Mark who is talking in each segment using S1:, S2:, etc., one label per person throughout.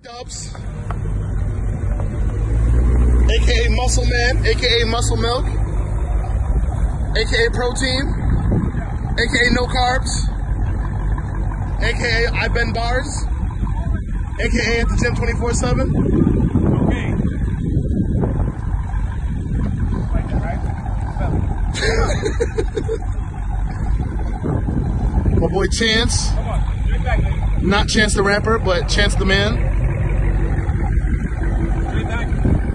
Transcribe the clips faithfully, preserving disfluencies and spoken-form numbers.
S1: Dubs, aka Muscle Man, aka Muscle Milk, aka Protein, aka No Carbs, aka I Bend Bars, aka at the gym twenty-four seven.
S2: Okay. Like that, right?
S1: My boy Chance.
S2: Come on, straight back, baby.
S1: Not Chance the Rapper, but Chance the Man.
S2: Straight back.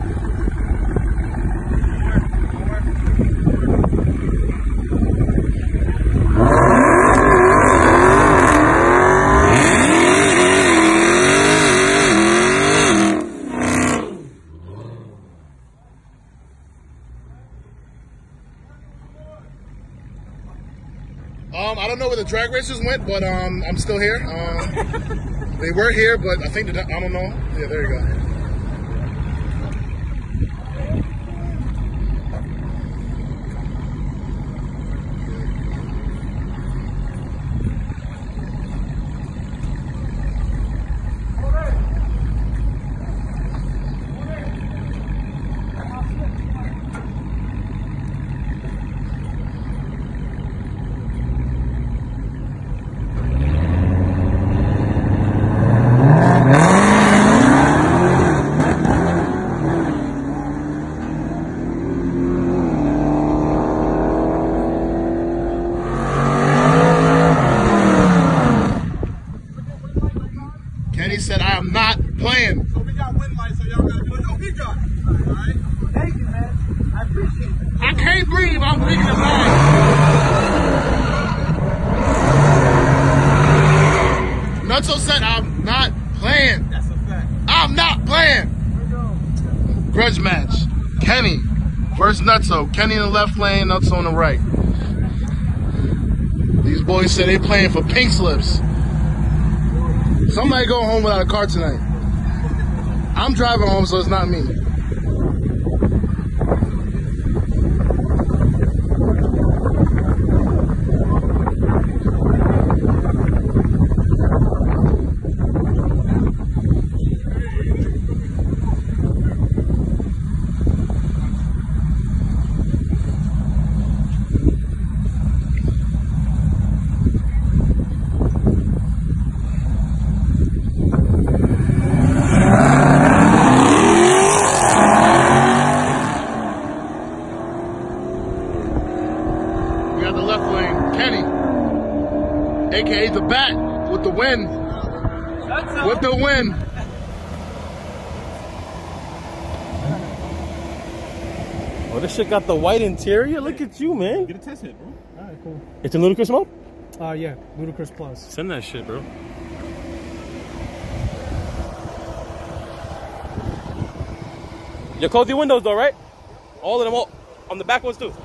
S1: Um, I don't know where the drag racers went, but um, I'm still here. Um, they were here, but I think that, I don't know. Yeah, there you go. Kenny said, I am not playing.
S2: So we got wind lights, so y'all gotta do it. No, he got it. Alright?
S3: Thank you, man. I appreciate it.
S1: I can't breathe. I'm thinking of mine. Nutso said, I'm not playing.
S2: That's a fact.
S1: I'm not playing. Grudge match. Kenny versus Nutso. Kenny in the left lane, Nutso on the right. These boys said they playing for pink slips. Somebody go home without a car tonight. I'm driving home, so it's not me. We got the left lane, Kenny, aka the Bat with the win. With the win.
S4: Oh, this shit got the white interior. Look at you, man.
S2: Get a test hit, bro.
S3: Alright, cool.
S4: It's in Ludicrous mode?
S3: Uh, yeah, Ludicrous Plus.
S4: Send that shit, bro. You close your windows though, right? All of them, all on the back ones too.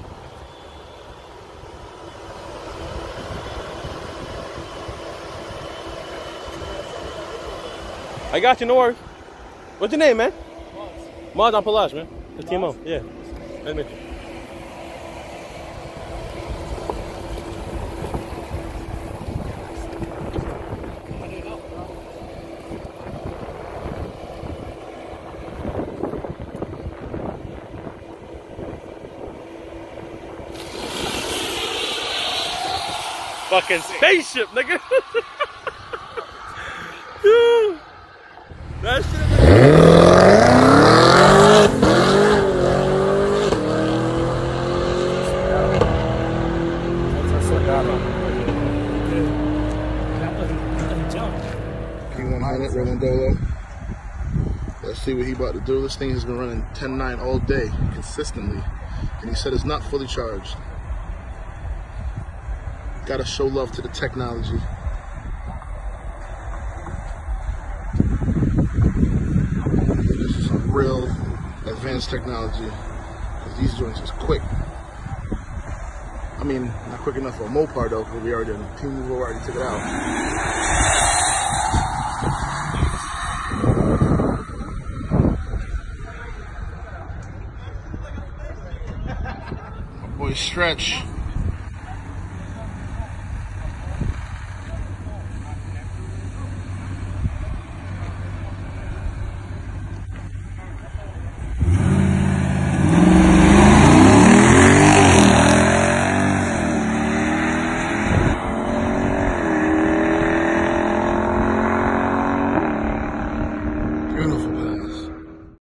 S4: I got you, no worries. What's your name, man? Maz. Maz on Palage, man. The T M O. Yeah. Nice to meet you. Fucking spaceship, nigga. Dude, that shit.
S1: P one hundred Rolling. Let's see what he about to do. This thing has been running ten nine all day, consistently. And he said it's not fully charged. Gotta show love to the technology. This is some real advanced technology. Because these joints is quick. I mean, not quick enough for a Mopar though, because we already done Team Move already took it out. My boy Stretch.